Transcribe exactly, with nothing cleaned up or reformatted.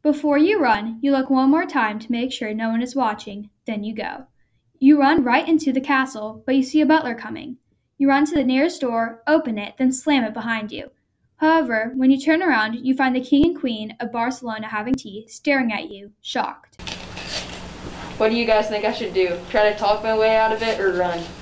Before you run, you look one more time to make sure no one is watching, then you go. You run right into the castle, but you see a butler coming. You run to the nearest door, open it, then slam it behind you. However, when you turn around, you find the king and queen of Barcelona having tea, staring at you, shocked. What do you guys think I should do? Try to talk my way out of it or run?